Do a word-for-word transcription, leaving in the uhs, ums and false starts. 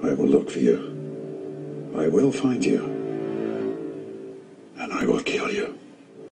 I will look for you. I will find you. And I will kill you.